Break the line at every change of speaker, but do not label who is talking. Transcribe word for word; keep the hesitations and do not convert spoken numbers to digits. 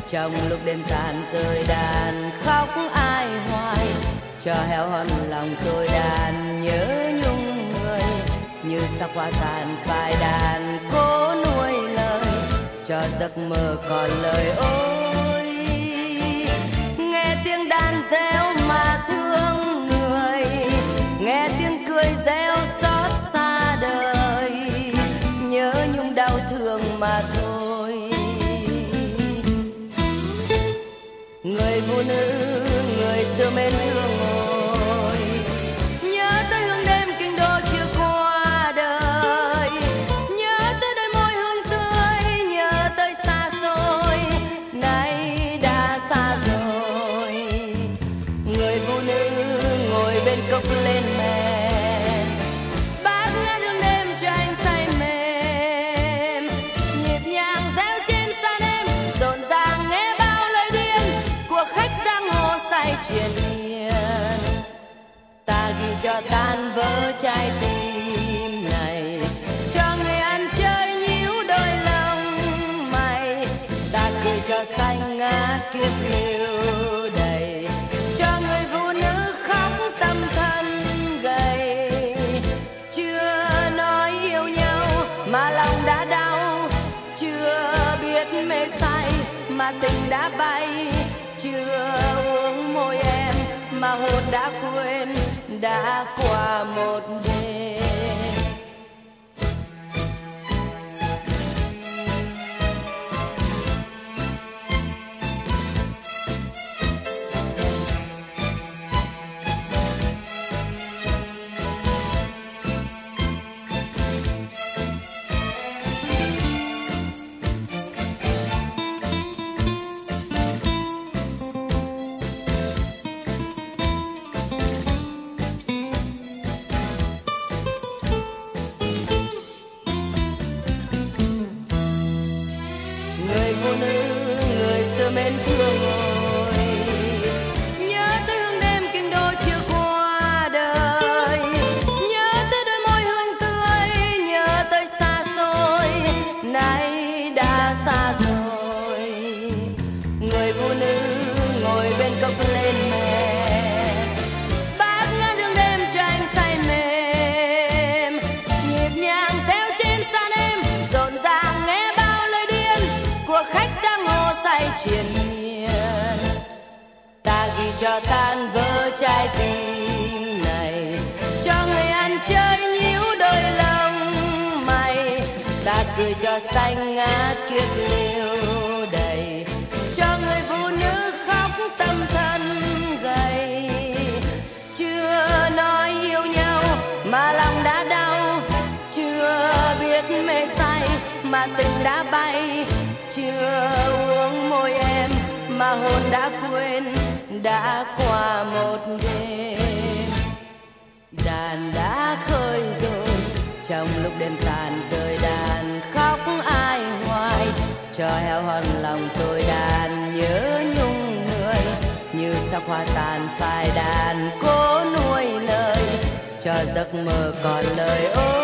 trong lúc đêm tàn rơi đàn khóc ai hoài, cho heo hon lòng tôi đàn nhớ nhung người, như sắc hoa tàn phai đàn cố nuôi lời, cho giấc mơ còn lời ôi. Nghe tiếng đàn reo mà thương người, nghe tiếng cười reo xót xa đời, nhớ nhung đau thương mà thôi. Người phụ nữ người xưa mến thương ngồi, nhớ tới hương đêm kinh đô chưa qua đời, nhớ tới đôi môi hương tươi, nhớ tới xa xôi nay đã xa rồi. Người phụ nữ ngồi bên cốc lên men, bát ngát hương đêm cho anh say mềm, nhịp nhàng réo trên sàn em rộn ràng nghe bao lời điên của khách giang hồ say triền miên. Ta ghi cho tan vỡ trái tim này, cho người ăn chơi nhíu đôi lông mày, ta cười cho xanh ngát kiếp lưu đầy, cho người phụ nữ khóc tâm thân gầy. Chưa nói yêu nhau mà lòng đã đau, chưa biết mê say mà tình đã bay, chưa uống môi em mà hồn đã quên, đã qua một đêm. Người phụ nữ người xưa mến thương ngồi, nhớ tới hương đêm kinh đô chưa qua đời, nhớ tới đôi môi hương tươi, nhớ tới xa xôi nay đã xa rồi. Người phụ nữ ngồi bên cốc lên men, bát ngát hương đêm cho anh say mềm, nhịp nhàng réo trên sàn em rộn ràng nghe bao lời điên của khách giang hồ say triền miên. Ta ghi cho tan vỡ trái tim này, cho người ăn chơi nhíu đôi lông mày, ta cười cho xanh ngát kiếp lưu đầy, cho người phụ nữ khóc tâm thân gầy. Chưa nói yêu nhau mà lòng đã đau, chưa biết mê say mà tình đã bay, chưa uống môi em mà hồn đã quên, đã qua một đêm. Đàn đã khơi rồi trong lúc đêm tàn rơi đàn khóc ai hoài, cho heo hon lòng tôi đàn nhớ nhung người, như sắc hoa tàn phai đàn cố nuôi lời, cho giấc mơ còn lời ôi.